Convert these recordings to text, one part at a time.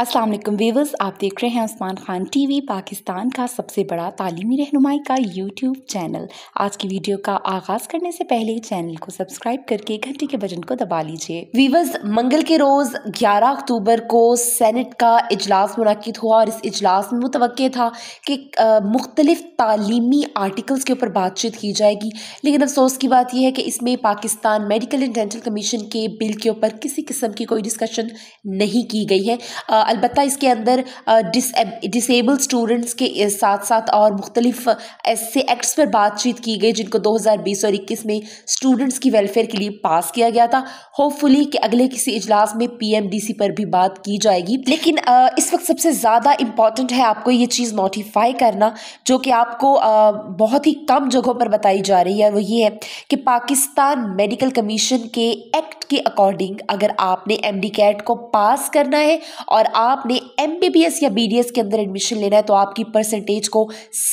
अस्सलाम वालेकुम व्यूअर्स, आप देख रहे हैं उस्मान खान टीवी, पाकिस्तान का सबसे बड़ा तालीमी रहनुमाई का यूट्यूब चैनल। आज की वीडियो का आगाज़ करने से पहले चैनल को सब्सक्राइब करके घंटी के बटन को दबा लीजिए। व्यूअर्स, मंगल के रोज़ 11 अक्टूबर को सेनेट का इजलास मुनक्किद हुआ और इस इजलास में मुतवक्के था कि मुख्तलिफ तालीमी आर्टिकल्स के ऊपर बातचीत की जाएगी, लेकिन अफसोस की बात यह है कि इसमें Pakistan medical and dental commission के बिल के ऊपर किसी किस्म की कोई डिस्कशन नहीं की गई है। अलबत्ता इसके अंदर डिसेबल स्टूडेंट्स के साथ साथ और मुख्तलिफ ऐसे एक्ट्स पर बातचीत की गई जिनको 2020 और 21 में स्टूडेंट्स की वेलफेयर के लिए पास किया गया था। होपफुली कि अगले किसी इजलास में PMDC पर भी बात की जाएगी, लेकिन इस वक्त सबसे ज़्यादा इम्पॉर्टेंट है आपको ये चीज़ नोटिफाई करना, जो कि आपको बहुत ही कम जगहों पर बताई जा रही है। वो ये है कि पाकिस्तान मेडिकल कमीशन के एक्ट के अकॉर्डिंग अगर आपने MD-CAT को पास करना है और आपने MBBS या BDS के अंदर एडमिशन लेना है तो आपकी परसेंटेज को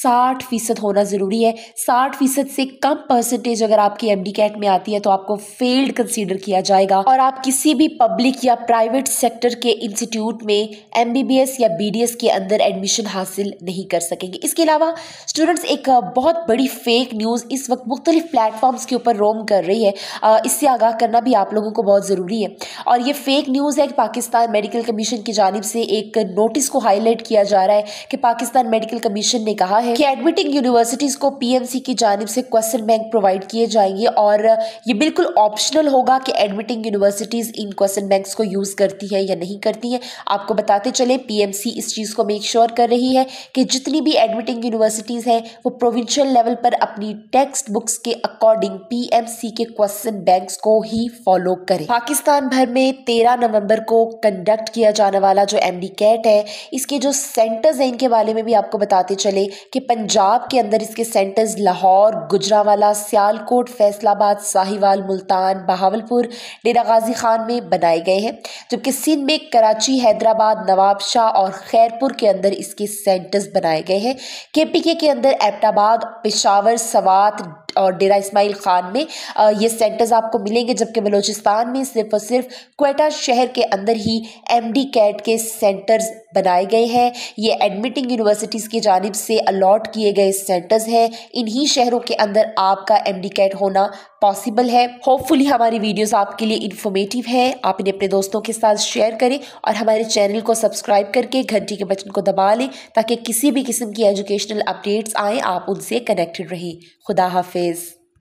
60% होना ज़रूरी है। 60% से कम परसेंटेज अगर आपकी MD-CAT में आती है तो आपको फेल्ड कंसीडर किया जाएगा और आप किसी भी पब्लिक या प्राइवेट सेक्टर के इंस्टीट्यूट में MBBS या BDS के अंदर एडमिशन हासिल नहीं कर सकेंगे। इसके अलावा स्टूडेंट्स, एक बहुत बड़ी फेक न्यूज़ इस वक्त मुख्तलिफ प्लेटफॉर्म्स के ऊपर रोम कर रही है। इससे आगाह करना भी आप लोगों को बहुत ज़रूरी है और ये फेक न्यूज़ है कि पाकिस्तान मेडिकल कमीशन की जानिब से एक नोटिस को हाईलाइट किया जा रहा है कि पाकिस्तान मेडिकल कमीशन ने कहा है कि एडमिटिंग यूनिवर्सिटीज़ को PMC की जानिब से क्वेश्चन बैंक प्रोवाइड किए जाएंगे और ये बिल्कुल ऑप्शनल होगा कि admitting universities in question banks को यूज़ करती है या नहीं करती है। आपको बताते चले PMC इस चीज़ को मेक श्योर कर रही है कि जितनी भी एडमिटिंग यूनिवर्सिटीज़ हैं वो प्रोविंशियल लेवल पर अपनी टेक्स्ट बुक्स के अकॉर्डिंग PMC के क्वेश्चन बैंक्स को ही फॉलो करें। पाकिस्तान भर में 13 नवंबर को कंडक्ट किया जाने वाला जो MD-CAT है, इसके जो सेंटर्स हैं इनके बारे में भी आपको बताते चले कि पंजाब के अंदर इसके सेंटर्स लाहौर, गुजरांवाला, सियालकोट, फैसलाबाद, साहिवाल, मुल्तान, बहावलपुर, डेरा गाजी खान में बनाए गए हैं, जबकि सिंध में कराची, हैदराबाद, नवाबशाह और खैरपुर के अंदर इसके सेंटर्स बनाए गए हैं। KPK के अंदर एबटाबाद, पेशावर, सवात और डेरा इस्माइल खान में ये सेंटर्स आपको मिलेंगे, जबकि बलूचिस्तान में सिर्फ और सिर्फ क्वेटा शहर के अंदर ही MD-CAT के सेंटर्स बनाए गए हैं। ये एडमिटिंग यूनिवर्सिटीज़ की जानिब से अलॉट किए गए सेंटर्स हैं। इन्हीं शहरों के अंदर आपका MD-CAT होना पॉसिबल है। होपफुली हमारी वीडियोस आपके लिए इन्फॉर्मेटिव है। आप इन्हें अपने दोस्तों के साथ शेयर करें और हमारे चैनल को सब्सक्राइब करके घंटी के बटन को दबा लें ताकि किसी भी किस्म की एजुकेशनल अपडेट्स आएँ आप उनसे कनेक्टेड रहें। खुदा हाफिज़।